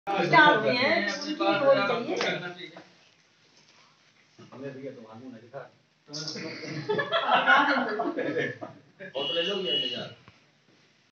Staff में है उनकी होनी चाहिए। हमें भी तो मालूम नहीं था।